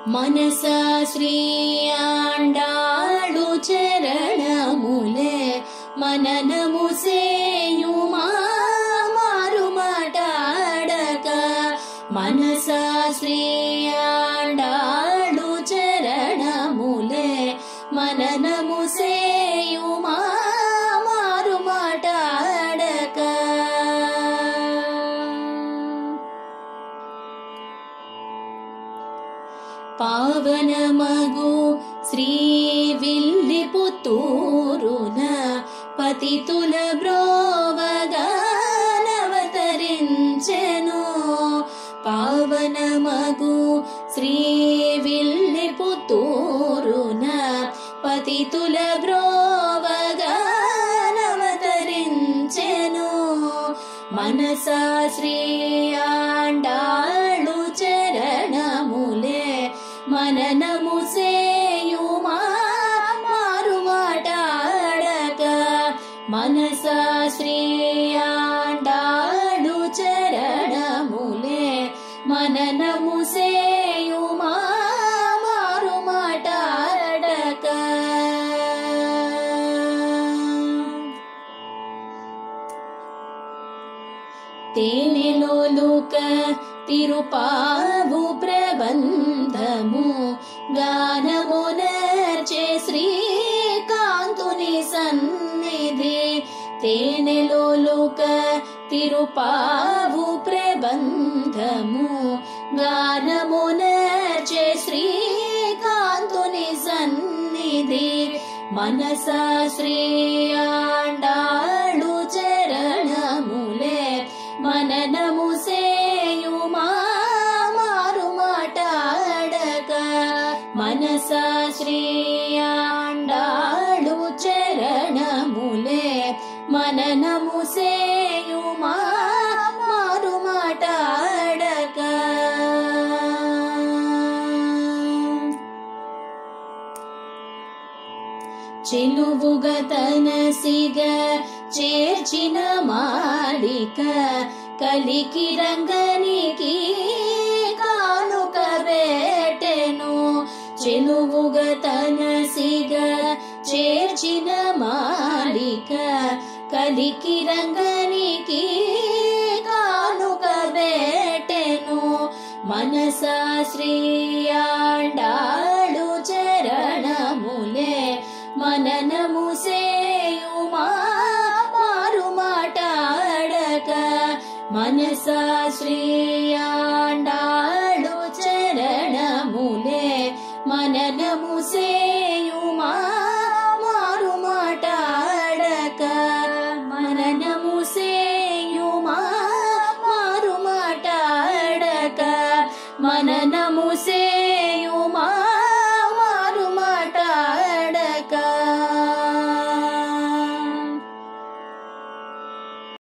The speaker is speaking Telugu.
मनसा श्री आंडाळु चरणमुले मननमु सेयुमा मारुमाटाडक मनसा श्री आंडाळु चरणमुले मननमु सेयुमा मारुमाटाडक पावन मगु श्री विल्लिपुत्तूरुन पतितुल ब्रोवगा नवतरिंచెను पावन मगु श्री विल्लिपुत्तूरुन पतितुल ब्रोवगा नवतरिंచెను मनसा श्री आंडाळु चरणमुले मननमु सेयुमा मारुमाटाडक मनसा श्री आंडाळु चरणमुले मननमु सेयुमा मारुमाटाडक तेनेलोलुक तिरुपावु प्रबंधमु गानमुनर्चे श्रीकांतुनि सन्निधि तेनेलोलुक तिरुपावु प्रबंधमु गानमुनर्चे श्रीकांतुनि सन्निधि मनसा श्री आंडाळु चरणमुले मननमु सेयुमा मारुमाटाडक मनसा श्री आंडाळु चरणमुले मननमु सेयुमा मारुमाटाडक చిలువుగతనసిగ చేర్చిన మాడిక కలికి రంగనికి కానుక వేటెను చిలువుగతనసిగ చేర్చిన మాడిక కలికి రంగనికి కానుక వేటెను మనసా శ్రీ ఆండాళు చరణములే मननमु सेयुमा मारुमाटाडक मनसा श्री